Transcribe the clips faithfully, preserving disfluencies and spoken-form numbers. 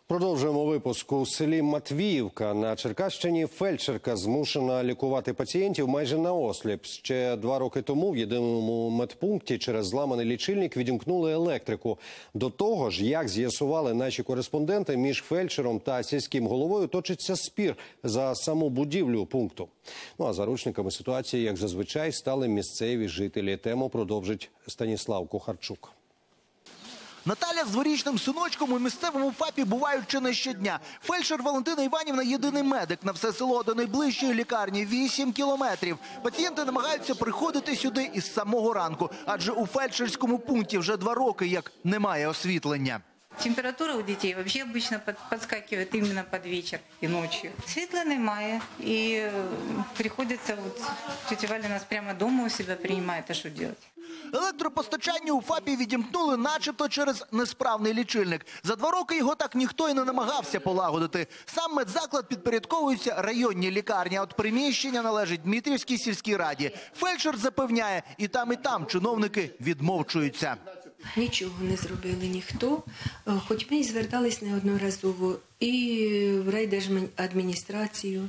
Продовжуємо випуск. У селі Матвіївка на Черкащині фельдшерка змушена лікувати пацієнтів майже наосліп. Ще два роки тому в єдиному медпункті через зламаний лічильник відімкнули електрику. До того ж, як з'ясували наші кореспонденти, між фельдшером та сільським головою точиться спір за саму будівлю пункту. Ну а заручниками ситуації, як зазвичай, стали місцеві жителі. Тему продовжить Станіслав Кухарчук. Наталя з дворічним синочком у місцевому ФАПі бувають чи не щодня. Фельдшер Валентина Іванівна – єдиний медик на все село до найближчої лікарні – вісім кілометрів. Пацієнти намагаються приходити сюди із самого ранку, адже у фельдшерському пункті вже два роки як немає освітлення. Температура у детей вообще обычно подскакивает именно под вечер и ночью. Світла немає, и приходится, вот, тетя Валя нас прямо дома у себя принимает, а что делать? Електропостачання у ФАПі відімкнули начебто через несправний лічильник. За два роки його так ніхто і не намагався полагодити. Сам медзаклад підпорядковується районній лікарні, а от приміщення належить Дмитрівській сільській раді. Фельдшер запевняє, і там, і там чиновники відмовчуються. Нічого не зробили ніхто, хоч ми і звертались неодноразово і в райдержадміністрацію,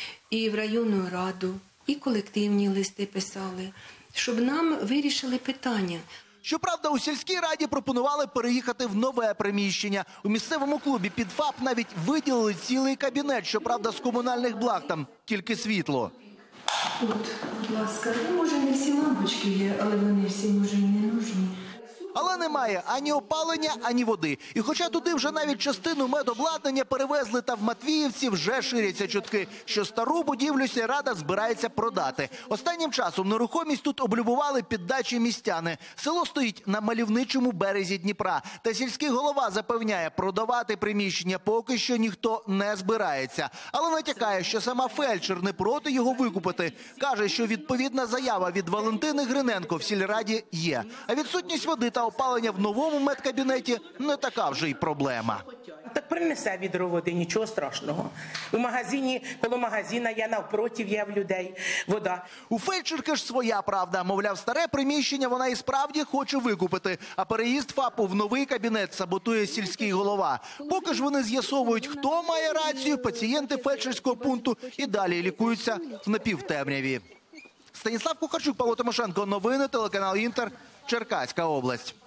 і в районну раду, і колективні листи писали, щоб нам вирішили питання. Щоправда, у сільській раді пропонували переїхати в нове приміщення. У місцевому клубі під ФАП навіть виділили цілий кабінет, щоправда, з комунальних благ, там тільки світло. От, будь ласка, може не всі лампочки є, але вони всі, може, і не нужні. Але немає ані опалення, ані води. І хоча туди вже навіть частину медобладнання перевезли, та в Матвіївці вже ширяться чутки, що стару будівлю сільрада збирається продати. Останнім часом нерухомість тут облюбували під дачі містяни. Село стоїть на мальовничому березі Дніпра. Та сільський голова запевняє, продавати приміщення поки що ніхто не збирається. Але натякає, що сама фельдшер не проти його викупити. Каже, що відповідна заява від Валентини Гриненко в сільраді є. А відсутність води та опалення в новому медкабінеті не така вже й проблема. Так принесе відро води, нічого страшного. У магазині, коло магазина, я навпроти, є в людей вода. У фельдшерки ж своя правда. Мовляв, старе приміщення вона і справді хоче викупити, а переїзд ФАПу в новий кабінет саботує сільський голова. Поки ж вони з'ясовують, хто має рацію, пацієнти фельдшерського пункту і далі лікуються в напівтемряві. Станіслав Кухарчук, Павло Тимошенко. Новини, телеканал «Інтер», Черкаська область.